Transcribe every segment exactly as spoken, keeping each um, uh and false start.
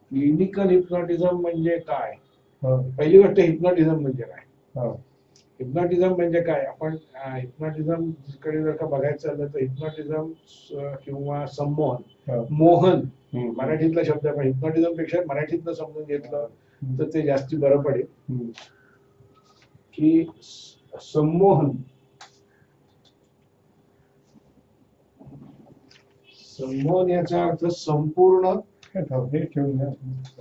Clinical hypnotism म्हणजे काय? हा. पहिली गोष्ट हिप्नॉटिझम म्हणजे काय? हा. हिप्नॉटिझम म्हणजे काय? आपण हिप्नॉटिझम कडे जर का बघायचं झालं तर हिप्नॉटिझम किंवा संमोहन, हा. मोहन हम्म. मराठीतला शब्द आहे, पण हिप्नॉटिझम पेक्षा मराठीतलं समजून घेतलं हम्म. तर ते जास्ती बरं पडेल. हम्म. की संमोहन, संमोहन याचा अर्थ संपूर्ण, हे ठेवून द्या.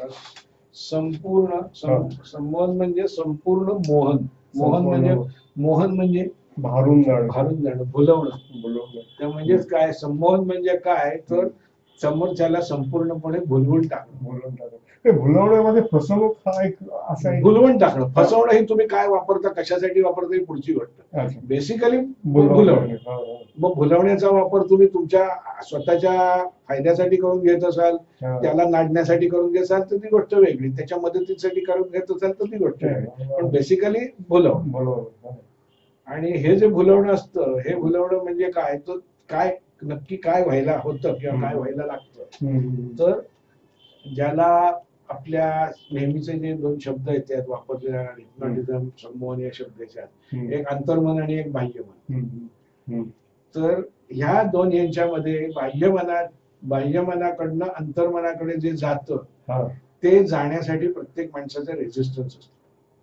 संपूर्ण सं- संमोहन म्हणजे संपूर्ण मोहन. मोहन संपूर्ण. म्हणजे मोहन म्हणजे भारून जाणं, भारून जाणं, भुलवणं. बोलवणं. त्या म्हणजेच काय? संमोहन म्हणजे काय तर समोरच्याला संपूर्णपणे भुलवून टाकणं. बोलवून टाकणं. ते भुलवण्यामध्ये फसवणूक हा एक असा एक भुलवून टाकणं. फसवणं ही तुम्ही काय वापरता, कशासाठी वापरता ही पुढची गोष्ट. अच्छा. बेसिकली बोलवणं. भुलवणं. हा, हा. मग भुलवण्याचा वापर तुम्ही तुमच्या स्वतःच्या फायद्यासाठी करून घेत असाल, हा. त्याला नाडण्यासाठी करून घेत असाल तर ती गोष्ट वेगळी, त्याच्या मदतीसाठी करून घेत असाल तर ती गोष्ट वेगळी, पण बेसिकली भुलवणं. बोलवणं. आणि हे जे भुलवणं असतं, हे भुलवणं म्हणजे काय तर काय नक्की काय व्हायला होतं किंवा काय व्हायला लागतं. तर ज्याला आपल्या नेहमीचे जे दोन शब्द आहेत त्यात वापरले हिप्नॉटिझम, संमोहन या शब्दाच्यात, एक अंतर्मन आणि एक बाह्यमन. तर ह्या दोन यांच्यामध्ये बाह्यमनात बाह्यमनाकडनं अंतर्मनाकडे जे जातं ते जाण्यासाठी प्रत्येक माणसाचा रेजिस्टन्स असतो.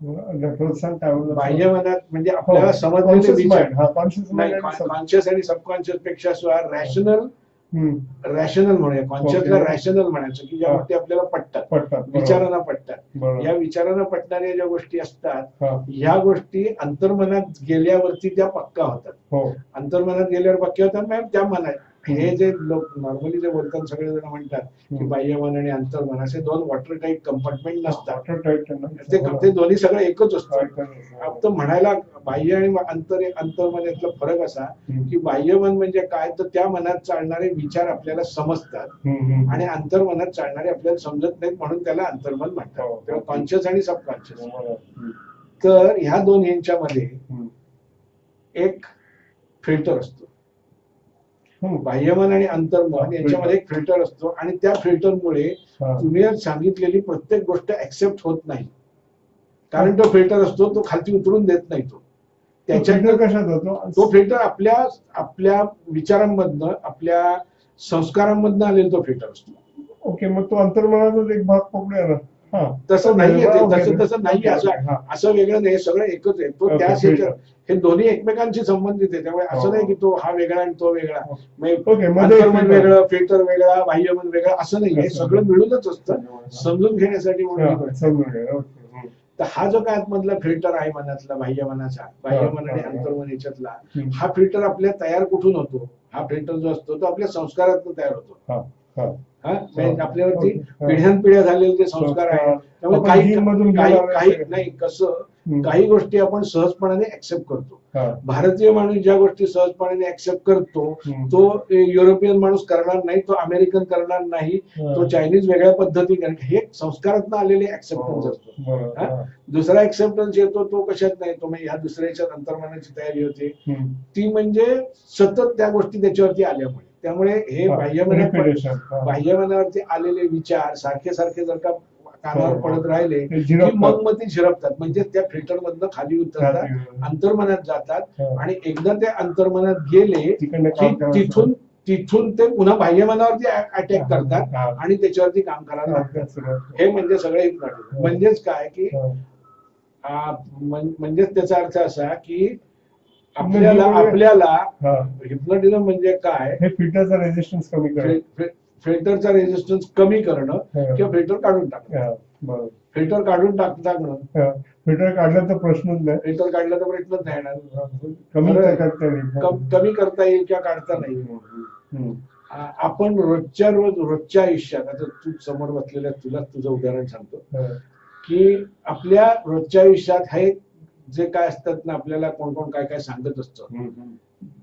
बाह्यमनात म्हणजे आपल्याला समजलेले विचार, कॉन्शियस आणि सबकॉन्शियस पेक्षा सुद्धा रॅशनल, रॅशनल म्हणूया, कॉन्शियसला रॅशनल म्हणायचं की ज्या गोष्टी आपल्याला पटतात, विचारांना पटतात, या विचारांना पटणाऱ्या ज्या गोष्टी असतात ह्या गोष्टी अंतर्मनात गेल्यावरती त्या पक्का होतात. अंतर्मनात गेल्यावर पक्का होतात मॅम त्या मनात. हे जे लोक नॉर्मली जे बोलतात सगळे जण म्हणतात की बाह्यमन आणि अंतर्मन असे दोन वॉटर टाईप कंपार्टमेंट नसतात, ते ते दोन्ही सगळं एकच असतं. फक्त म्हणायला बाह्य आणि अंतर अंतर्मन यातला फरक असा की बाह्यमन म्हणजे काय तर त्या मनात चालणारे विचार आपल्याला समजतात आणि अंतर्मनात चालणारे आपल्याला समजत नाहीत म्हणून त्याला अंतर्मन म्हणतात. तेव्हा कॉन्शियस आणि सबकॉन्शियस. तर ह्या दोन यांच्यामध्ये एक फिल्टर असतो. बाह्यमन आणि अंतर्मन यांच्यामध्ये एक फिल्टर असतो आणि त्या फिल्टरमुळे तुम्ही सांगितलेली प्रत्येक गोष्ट ऍक्सेप्ट होत नाही, कारण तो फिल्टर असतो, तो खालती उतरून देत नाही. तो त्याच्यात कशात होतो? तो फिल्टर आपल्या आपल्या विचारांमधनं, आपल्या संस्कारांमधनं आलेला तो फिल्टर असतो. ओके, मग तो अंतर्मनाचा एक भाग पकडूया ना. तसं नाहीये ते, तसं तसं नाहीये, असं असं वेगळं नाही, सगळं एकच आहे. तो त्या हे दोन्ही एकमेकांशी संबंधित आहे. त्यामुळे असं नाही की तो हा वेगळा आणि तो वेगळा, अंतर्मन वेगळं, फिल्टर वेगळा, बाह्यमन वेगळं, असं नाही. हे सगळं मिळूनच असतं, समजून घेण्यासाठी म्हणून. तर हा जो काय आतमधला फिल्टर आहे मनातला, बाह्यमनाचा, बाह्यमन आणि अंतर्मन याच्यातला, हा फिल्टर आपल्या तयार कुठून होतो? हा फिल्टर जो असतो तो आपल्या संस्कारातून तयार होतो. हा आपल्यावरती पिढ्यानपिढ्या झालेले जे संस्कार आहेत, त्यामुळे काही काही काही नाही, कसं काही गोष्टी आपण सहजपणाने ऍक्सेप्ट करतो. भारतीय माणूस ज्या गोष्टी सहजपणाने ऍक्सेप्ट करतो तो युरोपियन माणूस करणार नाही, तो अमेरिकन करणार नाही, तो चायनीज वेगळ्या पद्धती करणार. हे संस्कारातून आलेले ऍक्सेप्टन्स असतो. दुसरा ऍक्सेप्टन्स येतो तो कशात नाही, तो ह्या दुसऱ्याच्या अंतर्मनाची तयारी होते ती म्हणजे सतत त्या गोष्टी त्याच्यावरती आल्यामुळे. त्यामुळे हे बाह्यमनात बाह्यमनावरती आलेले विचार सारखे सारखे जर का कानावर पडत राहिले की मग मग ते झिरपतात, म्हणजे त्या फिल्टर मधनं खाली उतरतात, अंतर्मनात जातात आणि एकदा ते अंतर्मनात गेले की तिथून तिथून ते पुन्हा बाह्यमनावरती अटॅक करतात आणि त्याच्यावरती काम करायला लागतात. हे म्हणजे सगळे हिप्नॉटिझम. म्हणजेच काय की म्हणजेच त्याचा अर्थ असा की आपल्याला आपल्याला हिप्नॉटिझम म्हणजे काय, हे फिल्टरचा रेजिस्टन्स कमी करणं, फिल्टरचा रेजिस्टन्स कमी करणं किंवा फिल्टर काढून टाकणं. फिल्टर काढून टाकणं, फिल्टर काढला तर प्रश्नच नाही, फिल्टर काढला तर प्रश्नच नाही येणार. कमी करता येईल, कमी करता येईल किंवा काढता नाही. आपण रोजच्या रोज रोजच्या आयुष्यात, आता तू समोर बसलेल्या तुला तुझं उदाहरण सांगतो की आपल्या रोजच्या आयुष्यात हे जे काय असतात ना, आपल्याला कोण कोण काय काय सांगत असतं,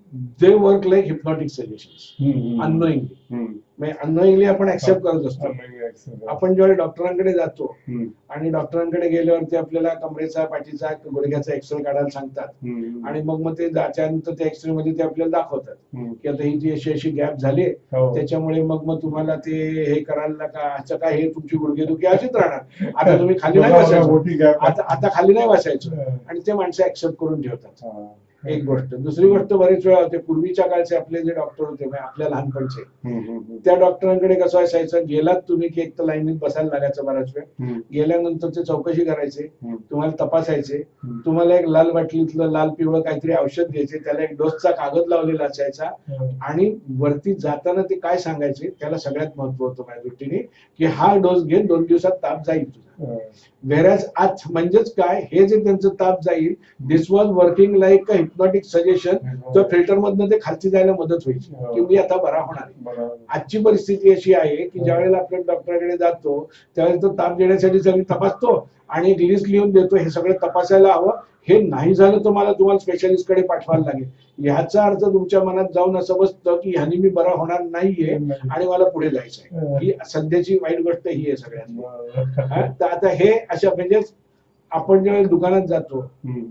they work like hypnotic suggestion unknowingly. Unknowingly आपण ऍक्सेप्ट करत असतो. आपण जेव्हा डॉक्टरांकडे जातो आणि डॉक्टरांकडे गेल्यावरती आपल्याला कमरेचा, पाठीचा, गुडघ्याचा एक्सरे काढायला सांगतात आणि मग मग ते त्याच्यानंतर त्या एक्सरे मध्ये ते आपल्याला दाखवतात की आता ही जी अशी अशी गॅप झाली त्याच्यामुळे मग मग तुम्हाला ते हे करायला का असं काय हे तुमची गुडघेदुखी अशीच राहणार, आता तुम्ही खाली नाही बसायचं, आता आता खाली नाही बसायचं आणि ते माणसं ऍक्सेप्ट करून ठेवतात. एक गोष्ट. दुसरी गोष्ट, बरेच वेळा होते पूर्वीच्या काळचे आपले जे डॉक्टर होते आपल्या लहानपणचे, त्या डॉक्टरांकडे कसं असायचं, गेलात तुम्ही की एक तर लाईनीत बसायला लागायचं बराच वेळ, गेल्यानंतर ते चौकशी करायचे, तुम्हाला तपासायचे, तुम्हाला एक लाल बाटलीतलं लाल पिवळं काहीतरी औषध द्यायचे, त्याला एक डोसचा कागद लावलेला असायचा आणि वरती जाताना ते काय सांगायचे, त्याला सगळ्यात महत्व होतं माझ्या दृष्टीने की हा डोस घे, दोन दिवसात ताप जाईल तुझा. व्हेरॅज आज म्हणजेच काय, हे जे त्यांचं ताप जाईल, this was working like a hypnotic suggestion. तर फिल्टर मधनं ते खालची जायला मदत व्हायची की मी आता बरा होणार. आजची परिस्थिती अशी आहे की ज्यावेळेला आपण डॉक्टरकडे जातो त्यावेळेला तो ताप देण्यासाठी सगळी तपासतो आणि एक लिस्ट लिहून देतो, हे सगळं तपासायला हवं, हे नाही झालं तर मला तुम्हाला स्पेशालिस्ट कडे पाठवायला लागेल. ह्याचा अर्थ तुमच्या मनात जाऊन असं बसतं की ह्यानी मी बरा होणार नाहीये आणि मला पुढे जायचंय. ही सध्याची वाईट गोष्ट ही आहे सगळ्यांनी. तर आता हे अशा म्हणजे आपण जेव्हा दुकानात जातो,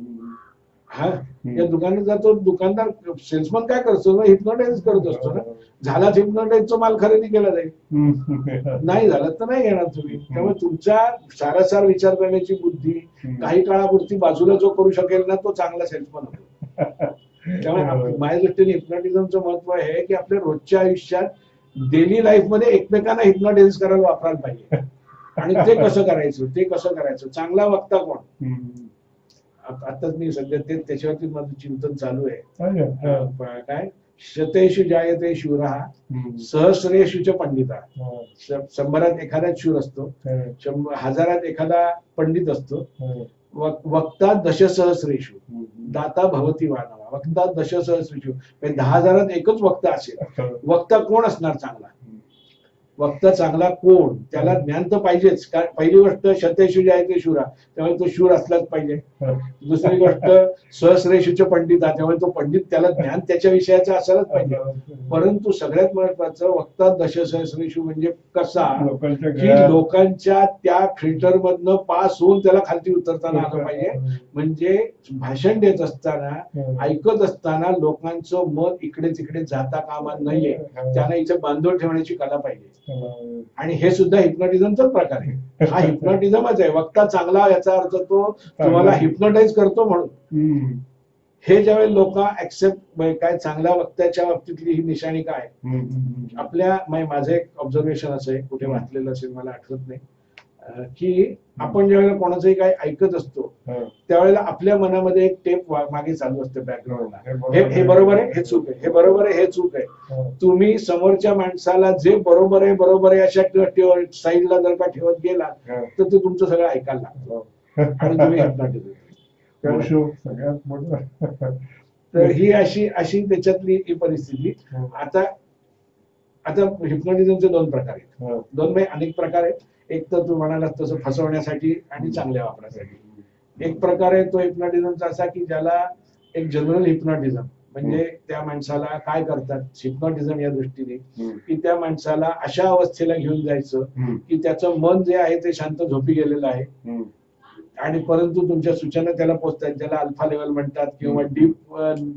हा या दुकानात जातो, दुकानदार सेल्समन काय करतो ना, हिप्नोटाईज करत असतो ना. झाला हिप्नोटाईजचा माल खरेदी केला जाईल, नाही झाला तर नाही घेणार तुम्ही. त्यामुळे तुमचा सारासार विचार करण्याची बुद्धी काही काळापुरती बाजूला जो करू शकेल ना तो चांगला सेल्समन होतो. त्यामुळे माझ्या दृष्टीने हिप्नॉटिझमचं महत्व आहे की आपल्या रोजच्या आयुष्यात डेली लाईफ मध्ये एकमेकांना हिप्नोटाईज करायला वापरायला पाहिजे. आणि ते कसं करायचं, ते कसं करायचं, चांगला वक्ता कोण. आताच मी सध्या ते त्याच्यावरती माझं चिंतन चालू आहे. काय शतेषु जायते शूरः सहस्रेषु च पंडिता. शंभरात एखादा शूर असतो, हजारात एखादा पंडित असतो. वक्ता दशसहस्रेषु दाता भवती वानवा. वक्ता दशसहस्रेषु म्हणजे दहा हजारात एकच वक्ता असेल. वक्ता कोण असणार चांगला, वक्ता चांगला कोण, त्याला ज्ञान तर पाहिजेच. पहिली गोष्ट शतेषु जायते शूरा, त्यामुळे तो शूर असलाच पाहिजे. दुसरी गोष्ट सहस्रेषुच पंडिता, त्यामुळे तो पंडित त्याला ज्ञान त्याच्या विषयाचं असायलाच पाहिजे. परंतु सगळ्यात महत्वाचं वक्ता दशसहस्रेषु म्हणजे कसा की लोकांच्या त्या फिल्टर मधनं पास होऊन त्याला खालती उतरताना आलं पाहिजे. म्हणजे भाषण देत असताना, ऐकत असताना लोकांचं मत इकडे तिकडे जाता कामा नाहीये, त्यांना इथे बांधून ठेवण्याची कला पाहिजे. आणि हे सुद्धा हिप्नॉटिझमचाच प्रकार आहे. हा हिप्नॉटिझमच आहे. वक्ता चांगला याचा अर्थ तो तुम्हाला हिप्नोटाईज करतो म्हणून. हे ज्यावेळी लोक ऍक्सेप्ट, काय चांगल्या वक्त्याच्या बाबतीतली ही निशाणी काय आपल्या, माझं एक ऑब्झर्वेशन असं आहे, कुठे वाचलेलं असेल मला आठवत नाही, की आपण ज्यावेळेला कोणाचंही काही ऐकत असतो त्यावेळेला आपल्या मनामध्ये एक टेप मागे चालू असते बॅकग्राऊंडला. हे हे बरोबर आहे, हे चूक आहे, हे बरोबर आहे, हे चूक आहे. तुम्ही समोरच्या माणसाला जे बरोबर आहे बरोबर आहे अशा साईडला जर का ठेवत गेला तर ते तुमचं सगळं ऐकायला लागतं आणि तुम्ही हिप्नॉटिझम. तर ही अशी अशी त्याच्यातली ही परिस्थिती. आता आता हिप्नॉटिझमचे दोन प्रकार आहेत, दोन म्हणजे अनेक प्रकार आहेत. एक तर तू म्हणाला तसं फसवण्यासाठी आणि चांगल्या वापरासाठी. एक प्रकार आहे तो हिप्नॉटिझमचा असा की ज्याला एक जनरल हिप्नॉटिझम म्हणजे त्या माणसाला काय करतात हिप्नॉटिझम या दृष्टीने की त्या माणसाला अशा अवस्थेला घेऊन जायचं की त्याचं मन जे आहे ते शांत झोपी गेलेलं आहे आणि परंतु तुमच्या सूचना त्याला पोहोचतात, ज्याला अल्फा लेवल म्हणतात किंवा डीप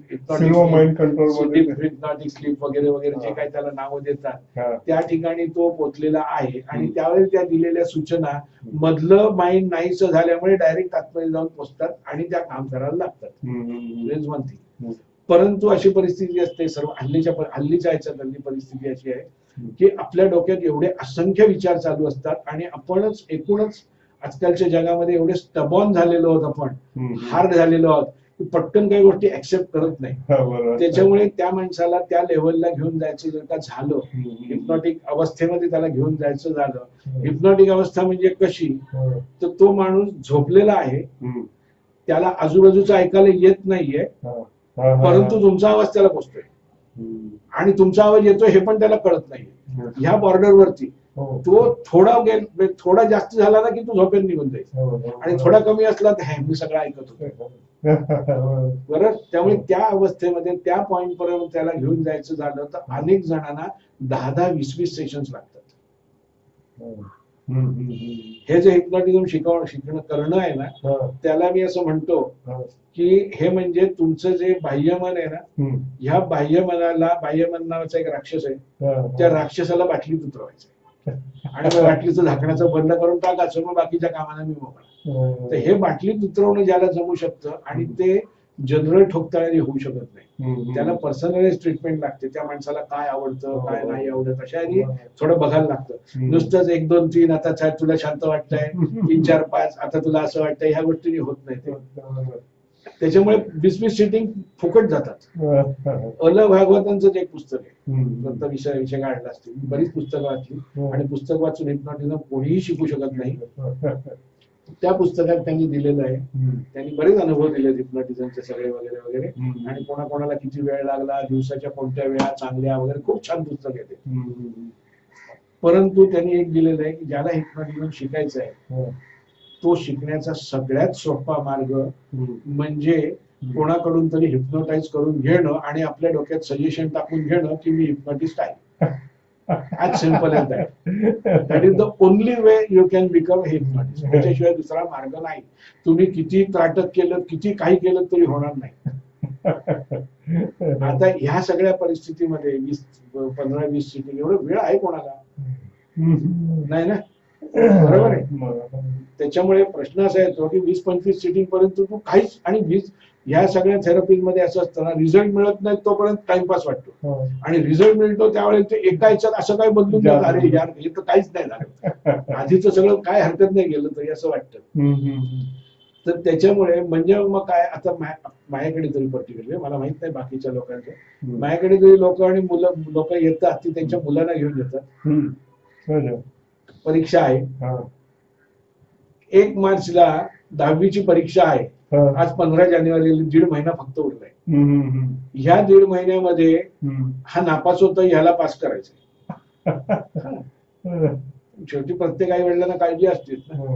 हिप्नॉटिक स्लीप वगैरे वगैरे जे काही त्याला नावं देतात त्या ठिकाणी तो पोहोचलेला आहे. आणि त्यावेळी त्या दिलेल्या सूचना मधलं माइंड नाहीच झाल्यामुळे डायरेक्ट आतमध्ये जाऊन पोहोचतात आणि त्या काम करायला लागतात. परंतु अशी परिस्थिती असते सर्व हल्लीच्या हल्लीच्या ह्याच्यात हल्ली परिस्थिती अशी आहे की आपल्या डोक्यात एवढे असंख्य विचार चालू असतात आणि आपणच एकूणच आजकालच्या जगामध्ये एवढे स्टबॉर्न झालेलो आहोत, आपण हार्ड झालेलो आहोत की पटकन काही गोष्टी ऍक्सेप्ट करत नाही. त्याच्यामुळे त्या माणसाला त्या लेव्हलला घेऊन जायचं जर का झालं, हिप्नॉटिक अवस्थेमध्ये त्याला घेऊन जायचं झालं. हिप्नॉटिक अवस्था म्हणजे कशी, तर तो माणूस झोपलेला आहे, त्याला आजूबाजूचं ऐकायला येत नाहीये, परंतु तुमचा आवाज त्याला पोचतोय आणि तुमचा आवाज येतोय हे पण त्याला कळत नाहीये. ह्या बॉर्डरवरती तो थोडा गेल थोडा जास्त झाला ना की तू झोपेत निघून जायचं, आणि थोडा कमी असला तर हे मी सगळं ऐकत होतो. बरं, त्यामुळे त्या अवस्थेमध्ये त्या पॉइंट पर्यंत त्याला घेऊन जायचं झालं तर अनेक जणांना दहा दहा वीस वीस सेशन्स लागतात. हे जे हिप्नॉटिझम शिकवणं शिकणं करणं आहे ना, त्याला मी असं म्हणतो की हे म्हणजे तुमचं जे बाह्यमन आहे ना, ह्या बाह्यमनाला, बाह्यमन नावाचा एक राक्षस आहे, त्या राक्षसाला बाटलीत उतरवायचं आणि मग बाटलीचं झाकणाचं बंद करून टाकायचं, मग बाकीच्या कामाला मी मोकळा. तर हे बाटलीत उतरवणं ज्याला जमू शकतं आणि ते जनरल ठोकताळी होऊ शकत नाही, त्याला पर्सनलाइज ट्रीटमेंट लागते. त्या माणसाला काय आवडतं काय नाही आवडत अशा थोडं बघायला लागतं. नुसतंच एक दोन तीन आता तुला शांत वाटतंय, तीन चार पाच आता तुला असं वाटतंय, ह्या गोष्टी होत नाही. त्याच्यामुळे वीस वीस सिटिंग फुकट जातात. अल भागवतांचं जे एक पुस्तक आहे, दत्त विषय विषय काढला असतील, बरीच पुस्तकं वाचली आणि पुस्तक वाचून हिप्नॉटिझम कोणीही शिकू शकत नाही. त्या पुस्तकात त्यांनी दिलेलं आहे, त्यांनी बरेच अनुभव दिले हिप्नॉटिझमचे सगळे वगैरे वगैरे, आणि कोणाकोणाला किती वेळ लागला, दिवसाच्या कोणत्या वेळा चांगल्या वगैरे, खूप छान पुस्तक आहे ते. परंतु त्यांनी एक दिलेलं आहे की ज्याला हिप्नॉटिझम शिकायचं आहे तो शिकण्याचा सगळ्यात सोपा मार्ग म्हणजे कोणाकडून तरी हिप्नोटाईज करून घेणं आणि आपल्या डोक्यात सजेशन टाकून घेणं की मी हिप्नॉटिस्ट आहे. as simple as that. That is the only way you can become a hypnotist. त्याच्याशिवाय दुसरा मार्ग नाही. तुम्ही किती त्राटक केलं, किती काही केलं तरी होणार नाही. आता ह्या सगळ्या परिस्थितीमध्ये वीस पंधरा वीस सीटिंग एवढं वेळ आहे कोणाला? नाही ना, बरोबर आहे. त्याच्यामुळे प्रश्न असा येतो की वीस पंचवीस सीटिंग पर्यंत तू काहीच, आणि वीस ह्या सगळ्या थेरपीज मध्ये असं असतं ना, रिझल्ट मिळत नाही तोपर्यंत टाइमपास वाटतो, आणि रिझल्ट मिळतो त्यावेळेस ते एका ह्याच्यात असं काय बदलून जात, अरे यार हे तर काहीच नाही झालं, आधीच सगळं काय हरकत नाही गेलं तरी असं वाटतं. तर त्याच्यामुळे म्हणजे मग काय, आता माझ्याकडे तरी पर्टिक्युलरली, मला माहित नाही बाकीच्या लोकांचं, माझ्याकडे तरी लोक आणि मुलं लोक येतात ती त्यांच्या मुलांना घेऊन येतात. परीक्षा आहे, एक मार्चला दहावीची परीक्षा आहे, आज पंधरा जानेवारी, दीड महिना फक्त उरलाय. ह्या दीड महिन्यामध्ये हा नापास होतो, ह्याला पास करायचंय. शेवटी प्रत्येक आई वडिलांना काळजी असते.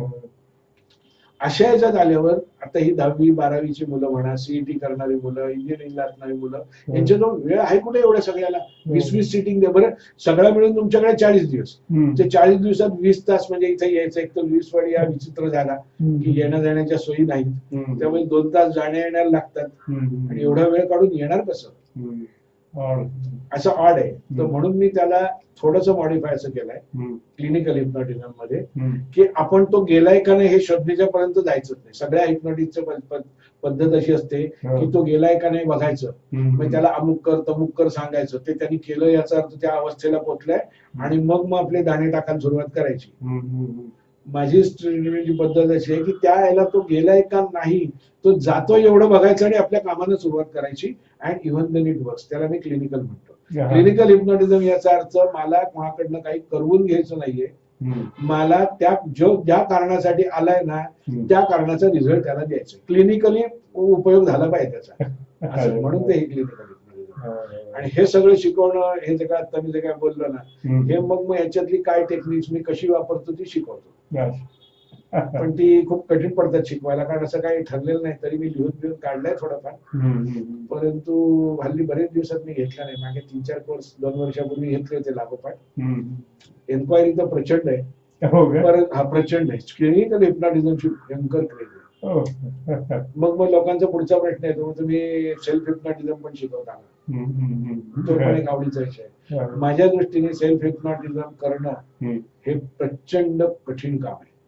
अशा ह्याच्यात आल्यावर आता ही दहावी बारावीची मुलं म्हणा, सीईटी करणारी मुलं, इंजिनिअरिंगला असणारी मुलं, यांच्याजवळ वेळ आहे कुठे एवढ्या सगळ्याला? वीस वीस सीटिंग दे बरं, सगळं मिळून तुमच्याकडे चाळीस दिवस, ते चाळीस दिवसात वीस तास म्हणजे इथे यायचं. एक तर वीस वाडी हा विचित्र झाला की येण्या जाण्याच्या सोयी नाहीत, त्यामुळे दोन तास जाण्या येण्याला लागतात, आणि एवढा वेळ काढून येणार कसं, असं ऑड आहे. तर म्हणून मी त्याला थोडस मॉडिफाय असं केलंय क्लिनिकल हिप्नॉटिझम मध्ये, की आपण तो गेलाय का नाही हे शोधण्याच्या पर्यंत जायचंच नाही. सगळ्या हिप्नॉटिक्सची पद्धत अशी असते की तो गेलाय का नाही बघायचं, मग त्याला अमुक कर तमुक कर सांगायचं, ते त्यांनी केलं याचा अर्थ त्या अवस्थेला पोहोचलाय, आणि मग मग आपले दाणे टाकायला सुरुवात करायची. माझी जी पद्धत अशी आहे की त्या याला तो गेलाय का नाही, तो जातो एवढं बघायचं आणि आपल्या कामाला सुरुवात करायची. And even then it works. त्याला मी क्लिनिकल म्हणतो. क्लिनिकल हिप्नॉटिझम याचा अर्थ मला कोणाकडनं काही करवून घ्यायचं नाहीये, मला त्या जो ज्या कारणासाठी आलाय ना त्या कारणाचा रिझल्ट त्याला द्यायचा, क्लिनिकली उपयोग झाला पाहिजे त्याचा, असं म्हणून ते हे क्लिनिकल हिप्नॉटिझम. आणि हे सगळं शिकवणं, हे जे काय आता मी जे काय बोललो ना, हे मग मग ह्याच्यातली काय टेक्निक्स मी कशी वापरतो ती शिकवतो. पण ती खूप कठीण पडतात शिकवायला, कारण असं काही ठरलेलं नाही. तरी मी लिहून लिहून काढलंय थोडंफार, परंतु हल्ली बरेच दिवसात मी घेतला नाही. मागे तीन चार कोर्स दोन वर्षापूर्वी घेतले होते लागोपाठ. एन्क्वायरी तर प्रचंड आहे, परत हा प्रचंड आहे. क्लिनिकल हिप्नॉटिझमची भयंकर क्रेज आहे. मग मग लोकांचा पुढचा प्रश्न येतो, तुम्ही सेल्फ हिप्नॉटिझम पण शिकवता का? तो पण एक आवडीचा विषय आहे. माझ्या दृष्टीने सेल्फ हिप्नॉटिझम करणं हे प्रचंड कठीण काम आहे.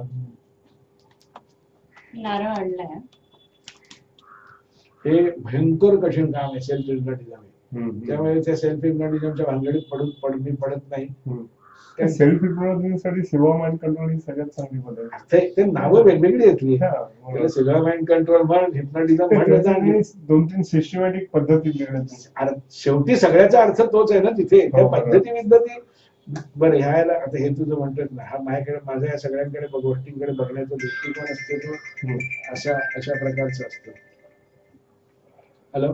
नारळ आणलाय, हे भयंकर कठीण काम आहे सेल्फ हिप्नॉटिझम. त्यामुळे त्या सेल्फ हिप्नॉटिझमच्या भानगडीत पडून पड मी पडत नाही. सेल्फ हिप्नॉटिझम साठी सिल्वा माइंड कंट्रोल ही सगळ्यात चांगली पद्धत. ते नावं वेगवेगळी घेतली, सिल्वा माइंड कंट्रोल म्हण, हिप्नॉटिझम म्हण, दोन तीन सिस्टमॅटिक पद्धती. शेवटी सगळ्याचा अर्थ तोच आहे ना तिथे, त्या पद्धती विद्धती. बरं, ह्याला आता हे तुझं म्हणतात ना, हा माझ्याकडे माझ्या या सगळ्यांकडे गोष्टींकडे बघण्याचा दृष्टिकोन असतो तो अशा अशा प्रकारचा असतो. हॅलो,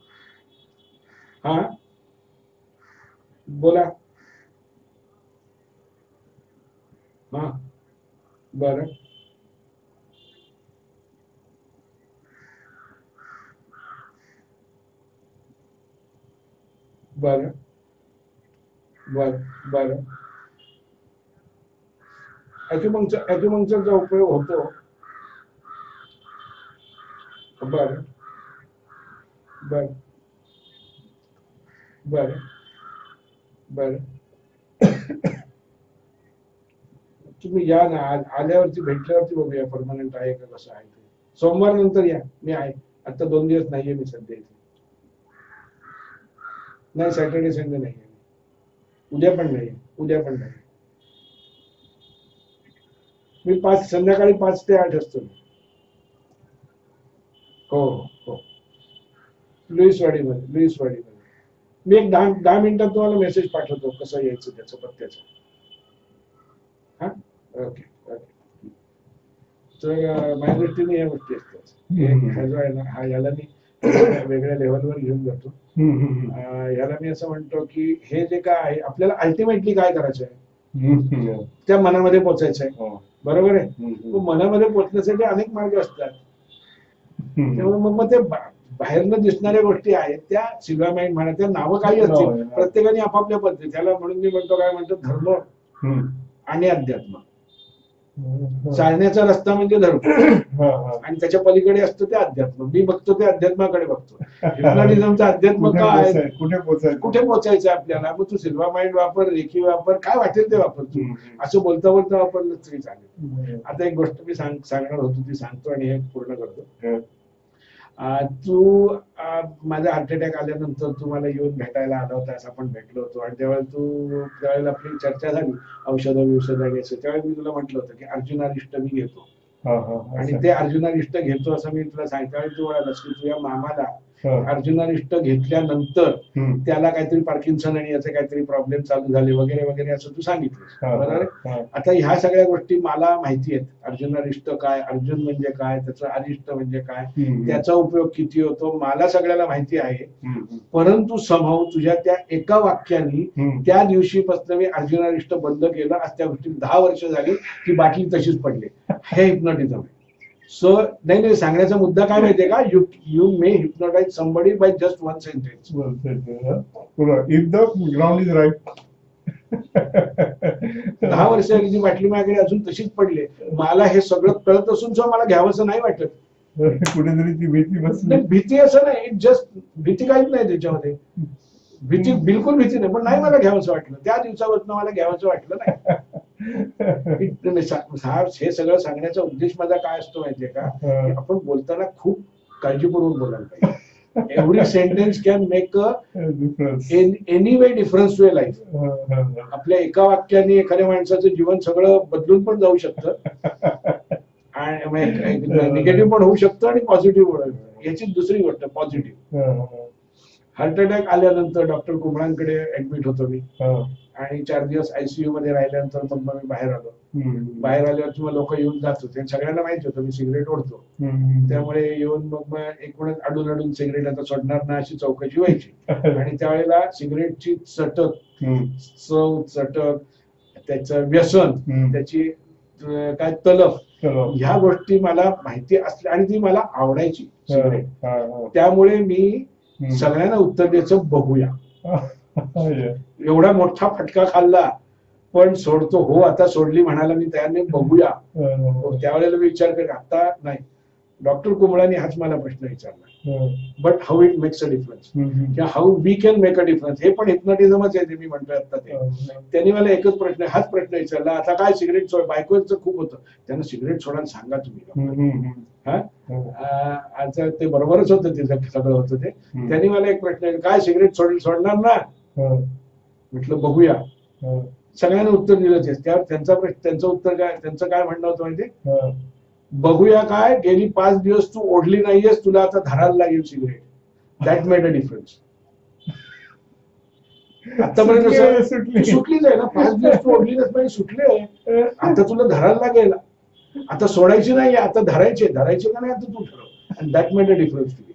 हा बोला. हा बर बर बर बर ॲक्युपंक्चर ॲक्युपंक्चरचा उपयोग होतो. बर बर बर बर तुम्ही या ना, आल्यावरती भेटल्यावरती बघूया परमनंट आहे का कसं आहे ते. सोमवार नंतर या, मी आहे. आता दोन दिवस नाहीये मी सध्या इथे. नाही, सॅटर्डे संडे नाही आहे. उद्या पण नाही, उद्या पण नाही. मी पाच संध्याकाळी पाच ते आठ असतो. हो हो लुईसवाडीमध्ये लुईसवाडीमध्ये मी एक दहा दहा मिनिटात तुम्हाला मेसेज पाठवतो कसं यायचं त्याचं पत्त्याचं. हा ओके ओके. तर माझ्या दृष्टीने या गोष्टी असतात. हा जो आहे ना, हा याला मी वेगळ्या लेव्हलवर घेऊन जातो. याला मी असं म्हणतो की हे जे काय आहे आपल्याला अल्टिमेटली काय करायचं आहे, त्या मनामध्ये पोचायचं आहे. बरोबर आहे. मनामध्ये पोचण्यासाठी अनेक मार्ग असतात. त्यामुळे मग मग ते बाहेरनं दिसणाऱ्या गोष्टी आहेत त्या सिल्वा माइंड म्हणा, त्या नावं काही असतील, प्रत्येकाने आपापल्या पद्धती. त्याला म्हणून मी म्हणतो काय म्हणतो, धर्म आणि अध्यात्म. चालण्याचा रस्ता म्हणजे धर्म आणि त्याच्या पलीकडे असतं ते अध्यात्म. मी बघतो ते अध्यात्माकडे बघतो. हिप्नॉटिझमचं अध्यात्म काय, कुठे पोचायचं कुठे पोचायचं आपल्याला. मग तू सिल्वा माइंड वापर, रेखी वापर, काय वाटेल ते वापर. तू असं बोलता बोलता वापरलं तरी चालेल. आता एक गोष्ट मी सांग सांगणार होतो ती सांगतो आणि हे पूर्ण करतो. तू माझा हार्ट अटॅक आल्यानंतर तू मला येऊन भेटायला आला होतास, आपण भेटलो होतो. आणि त्यावेळेला तू त्यावेळेला आपली चर्चा झाली औषधं विषध आणि असं. त्यावेळेला मी तुला म्हटलं होतं की अर्जुनारिष्ट मी घेतो आणि ते अर्जुनारिष्ट घेतो असं मी तुला सांगितलं. तू म्हणालास की तुझ्या मामाला अर्जुनारिष्ट घेतल्यानंतर त्याला काहीतरी पार्किन्सन आणि याचे काहीतरी प्रॉब्लेम चालू झाले वगैरे वगैरे असं तू सांगितलं. बरोबर. आता ह्या सगळ्या गोष्टी मला माहिती आहेत. अर्जुनारिष्ट काय, अर्जुन म्हणजे काय, त्याचं अरिष्ट म्हणजे काय, त्याचा उपयोग किती होतो, मला सगळ्याला माहिती आहे. परंतु समहाऊ तुझ्या त्या एका वाक्याने त्या दिवशीपासून मी अर्जुनारिष्ट बंद केलं. आज त्या गोष्टी दहा वर्ष झाली, ती बाटली तशीच पडली. हे हिप्नॉटिझम आहे. सो नाही नाही सांगण्याचा मुद्दा काय माहितीये का, you you may hypnotize somebody by just one sentence. If the ground is right. दहा वर्षाची जी बाटली माझ्याकडे अजून तशीच पडली. मला हे सगळं कळत असून सुद्धा मला घ्यावंसं नाही वाटत. कुठेतरी ती भीती बसली. भीती असं नाही, जस्ट भीती काहीच नाही त्याच्यामध्ये. भीती बिलकुल भीती नाही, पण नाही मला घ्यावंसं वाटलं. त्या दिवसापासून मला घ्यावंसं वाटलं नाही. हे सगळं सांगण्याचा उद्देश माझा काय असतो माहितीये का, की आपण बोलताना खूप काळजीपूर्वक बोलायला पाहिजे. Every sentence can make a any way difference to a life. आपल्या एका वाक्याने एखाद्या माणसाचं जीवन सगळं बदलून पण जाऊ शकतं आणि निगेटिव्ह पण होऊ शकतं आणि पॉझिटिव्ह पण. याची दुसरी गोष्ट पॉझिटिव्ह. हार्ट अटॅक आल्यानंतर डॉक्टर कुंभळांकडे ऍडमिट होतो मी आणि चार दिवस आयसीयू मध्ये राहिल्यानंतर मग मी बाहेर आलो. बाहेर आल्यावर तुम्हाला लोक येऊन जात होते. सगळ्यांना माहिती होतं मी सिगरेट ओढतो. त्यामुळे येऊन मग मग एकूणच अडून अडून सिगरेट आता सोडणार ना अशी चौकशी व्हायची. आणि त्यावेळेला सिगरेटची चटक, चव, चटक, त्याचं व्यसन, त्याची काय तलफ, ह्या गोष्टी मला माहिती असल्या आणि ती मला आवडायची सिगरेट. त्यामुळे मी सगळ्यांना उत्तर द्यायचं बघूया. एवढा मोठा फटका खाल्ला पण सोडतो, हो आता सोडली म्हणाला मी तयार नाही, बघूया. त्यावेळेला मी विचार कर, आता नाही. डॉक्टर कुंबळांनी हाच मला प्रश्न विचारला, but how it makes a difference, किंवा how we can make a difference. हे पण हिप्नॉटिझमच आहे ते मी म्हणतोय आता. ते त्यांनी मला एकच प्रश्न, हाच प्रश्न विचारला, आता काय सिगरेट सोड. बायकोचं खूप होतं, त्यांना सिगरेट सोडायला सांगा तुम्ही. हा आता ते बरोबरच होतं, ते सगळं होतं ते. त्यांनी मला एक प्रश्न, काय सिगरेट सोड सोडणार ना. म्हटलं बघूया. सगळ्यांना उत्तर दिलं तेच. त्यावर त्यांचा प्रश्न, त्यांचं उत्तर काय, त्यांचं काय म्हणणं होतं माहिती, बघूया काय, गेली पाच दिवस तू ओढली नाहीयेस, तुला आता धरायला लागेल cigarette. That made a difference. आतापर्यंत सुटलीच आहे ना, पाच दिवस तू ओढली नाही, सुटले, आता तुला धरायला लागेल. आता सोडायची नाही, आता धरायचे. धरायचे का नाही आता तू ठरव. And that made a difference to me.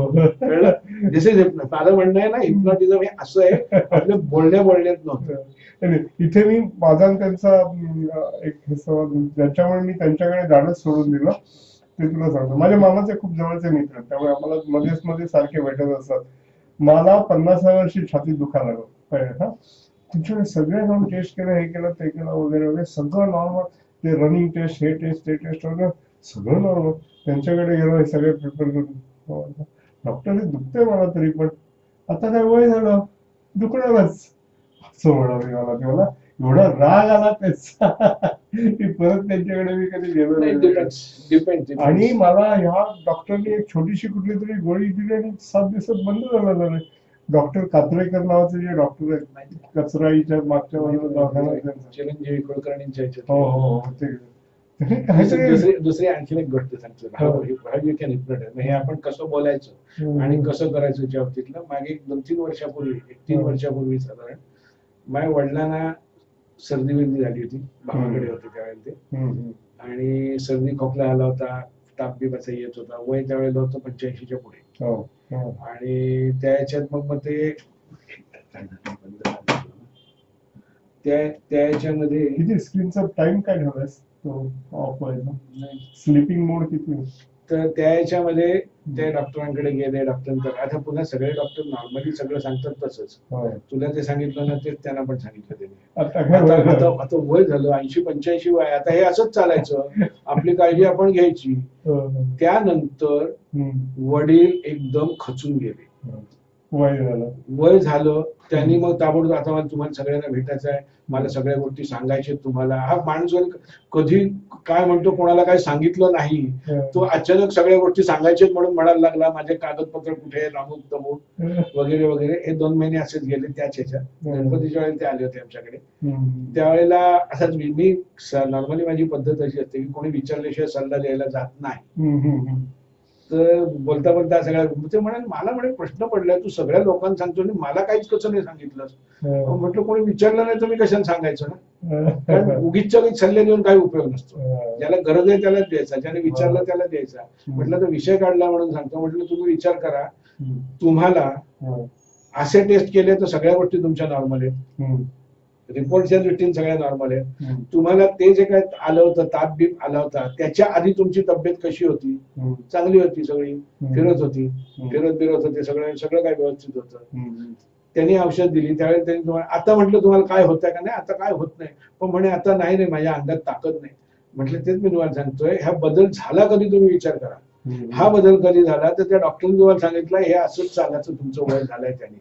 This is hypnotism. माझं म्हणणं आहे ना, हिप्नॉटिझम हे असं आहे, आपल्या बोलण्या बोलण्यात नव्हतं. इथे मी माझा त्यांचा एक ज्याच्यामुळे मी त्यांच्याकडे जाणंच सोडून दिलं ते तुला सांगतो. माझ्या मामाचे खूप जवळचे मित्र आहेत, त्यामुळे आम्हाला मध्येच मध्ये सारखे भेटत असतात. मला पन्नासाव्या वर्षी छातीत दुखायला लागलं हा, तुमच्याकडे सगळे जाऊन टेस्ट केलं, हे केलं ते केलं वगैरे वगैरे, सगळं नॉर्मल. ते रनिंग टेस्ट, हे टेस्ट ते टेस्ट वगैरे सगळं नॉर्मल. त्यांच्याकडे गेलो, हे सगळे प्रिपेअर करून, डॉक्टर हे दुखतंय मला तरी पण आता काय वय झालं दुखणारच असं म्हणाले मला. ते मला एवढा राग आला त्याचा की परत त्यांच्याकडे मी कधी गेलो नाही. आणि मला ह्या डॉक्टरनी एक छोटीशी कुठली तरी गोळी दिली आणि सात दिवसात बंद झालं. डॉक्टर कात्रेकर नावाचे जे डॉक्टर आहेत, कचराईच्या मागच्या बाजूला चिरंजीवी कुलकर्णींच्या हो हो ते दुसरी आणखी एक गोष्ट सांगतो, हे आपण कसं बोलायचं आणि कसं करायचं याच्या बाबतीतलं. मागे एक दोन तीन वर्षापूर्वी एक तीन वर्षापूर्वी साधारण माझ्या वडिलांना सर्दी विर्दी झाली होती, भावाकडे होते त्यावेळेला ते, आणि सर्दी खोकला आला होता, ताप बिपाचा येत होता. वय त्यावेळेला होतं पंच्याऐंशीच्या पुढे. आणि त्याच्यात मग मग ते त्याच्यामध्ये किती स्क्रीनचा टाइम काय ठेवलास स्लीपिंग मोड किती, तर त्याच्यामध्ये त्या डॉक्टरांकडे गेले. डॉक्टरांकडे आता पुन्हा सगळे डॉक्टर नॉर्मली सगळं सांगतात तसंच, तुला ते सांगितलं ना तेच त्यांना पण सांगितलं त्यांनी. आता आता वय झालं ऐंशी पंच्याऐंशी वय, आता हे असंच चालायचं, आपली काळजी आपण घ्यायची. त्यानंतर वडील एकदम खचून गेले, वय झालं वय झालं त्यांनी मग ताबडतोब आता मला तुम्हाला सगळ्यांना भेटायचं आहे, मला सगळ्या गोष्टी सांगायच्या तुम्हाला. हा माणूस कधी काय म्हणतो कोणाला काय सांगितलं नाही, तो अचानक सगळ्या गोष्टी सांगायचे म्हणून म्हणायला लागला. माझे कागदपत्र कुठे, अमुक तमुक वगैरे वगैरे. हे दोन महिने असेच गेले. त्याच ह्याच्या गणपतीच्या वेळेला ते आले होते आमच्याकडे. त्यावेळेला असाच मी नॉर्मली माझी पद्धत अशी असते की कोणी विचारल्याशिवाय सल्ला द्यायला जात नाही. तर बोलता बोलता सगळ्या ते म्हणाले मला म्हणे प्रश्न पडलाय, तू सगळ्या लोकांना सांगतो मला काहीच कसं नाही सांगितलं. म्हटलं कोणी विचारलं नाही तर मी कशाला सांगायचं ना, कारण उगीच सल्ले देऊन काही उपयोग नसतो. ज्याला गरज आहे त्यालाच द्यायचा, ज्याने विचारलं त्याला द्यायचा. म्हटलं तर विषय काढला म्हणून सांगतो. म्हटलं तुम्ही विचार करा, तुम्हाला असे टेस्ट केले तर सगळ्या गोष्टी तुमच्या नॉर्मल आहेत, रिपोर्टच्या दृष्टीने सगळ्या नॉर्मल आहे. तुम्हाला ते जे काय आलं होतं, ताप बीप आला होता, त्याच्या आधी तुमची तब्येत कशी होती, चांगली होती, सगळी फिरत होती, फिरत फिरत होते, सगळं सगळं काय व्यवस्थित होतं. त्यांनी औषध दिली त्यावेळेस त्यांनी तुम्हाला आता म्हटलं तुम्हाला काय होतंय का नाही, आता काय होत नाही. पण म्हणे आता नाही नाही माझ्या अंगात ताकद नाही. म्हटलं तेच मी तुम्हाला सांगतोय, हा बदल झाला कधी तुम्ही विचार करा. हा बदल कधी झाला तर त्या डॉक्टरने तुम्हाला सांगितलं हे असंच चालायचं तुमचं वय झालंय त्यांनी.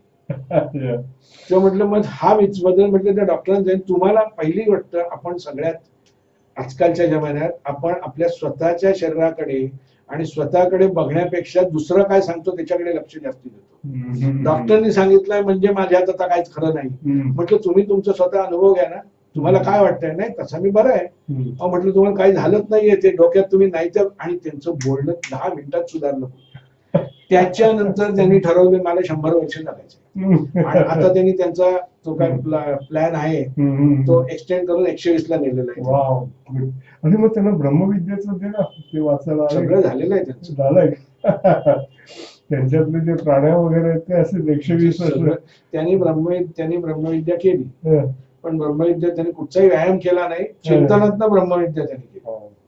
तर म्हटलं मग हा बदल म्हटलं त्या डॉक्टरांनी जाईल. तुम्हाला पहिली गोष्ट आपण सगळ्यात आजकालच्या जमान्यात आपण आपल्या स्वतःच्या शरीराकडे आणि स्वतःकडे बघण्यापेक्षा दुसरं काय सांगतो त्याच्याकडे लक्ष जास्त देतो. डॉक्टरनी सांगितलंय म्हणजे माझ्यात आता काहीच खरं नाही. म्हटलं तुम्ही तुमचा स्वतः अनुभव घ्या ना, तुम्हाला काय वाटतंय. नाही तसं मी बरं आहे. म्हटलं तुम्हाला काही झालंच नाहीये, ते डोक्यात तुम्ही नाही तर. आणि त्यांचं बोलणं दहा मिनिटात सुधारलं. त्याच्यानंतर त्यांनी ठरवलं मला शंभर वर्ष जगायचे. आणि आता त्यांनी त्यांचा जो काय प्लॅन आहे तो एक्सटेंड करून एकशे वीस ला नेलेला आहे. आणि मग त्यांना ब्रह्मविद्येचं ते ना ते वाचायला सगळं झालेलं आहे त्यांचं. झालंय त्यांच्यातले जे प्राणायाम वगैरे आहेत ते असे एकशे वीस त्यांनी ब्रह्मविद्या त्यांनी ब्रह्मविद्या केली, पण ब्रह्मविद्या त्यांनी कुठचाही व्यायाम केला नाही. चिंतनातनं ब्रह्मविद्या त्यांनी केली.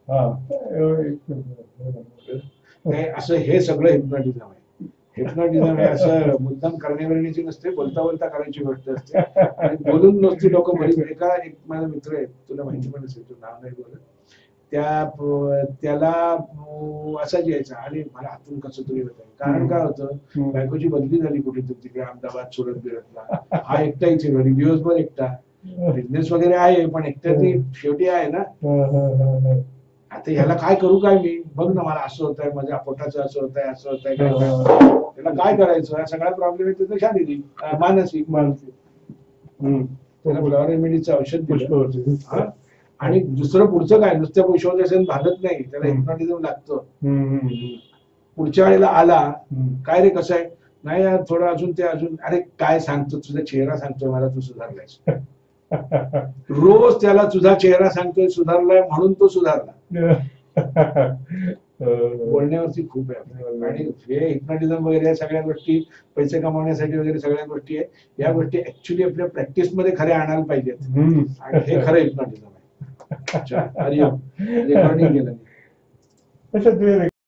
असं हे सगळं हिप्नॉटिझम आहे. हिप्नॉटिझम हे असं मुद्दाम करण्याची नसते, बोलता बोलता करायची गोष्ट असते. आणि बोलून नसती लोक बरीच. एका एक माझा मित्र आहे, तुला माहिती पण असेल, तू नाव नाही बोलत, त्या त्याला असाच यायचा आणि मला हातून कसं तरी होत. कारण काय होतं, बायकोची बदली झाली कुठेतरी तिकडे अहमदाबाद सुरत बिरतला. हा एकटा इथे घरी दिवसभर एकटा, बिझनेस वगैरे आहे पण एकट्या ती शेवटी आहे ना. आता ह्याला काय करू काय मी, बघ ना मला असं होत आहे, माझ्या पोटाचं असं होत आहे, असं होत आहे, त्याला काय करायचं. हा सगळा प्रॉब्लेम आहे त्याचा शारीरिक मानसिक मानसिक त्याला फ्लॉवर रेमेडीचं औषध दिलं. आणि दुसरं पुढचं काय, नुसत्या औषध असेल भागत नाही, त्याला हिप्नॉटिझम लागतं. पुढच्या वेळेला आला काय रे कसं आहे, नाही यार थोडं अजून ते अजून. अरे काय सांगतो, तुझा चेहरा सांगतोय मला तू सुधारलायस. रोज त्याला तुझा चेहरा सांगतोय सुधारलाय म्हणून तो सुधारला. बोलण्यावरती खूप आहे. आणि हे हिप्नॉटिझम वगैरे या सगळ्या गोष्टी पैसे कमावण्यासाठी वगैरे सगळ्या गोष्टी आहे. या गोष्टी ऍक्च्युली आपल्या प्रॅक्टिस मध्ये खऱ्या आणायला पाहिजेत आणि हे खरं हिप्नॉटिझम आहे. अच्छा, हरिओम रेकॉर्डिंग केलं.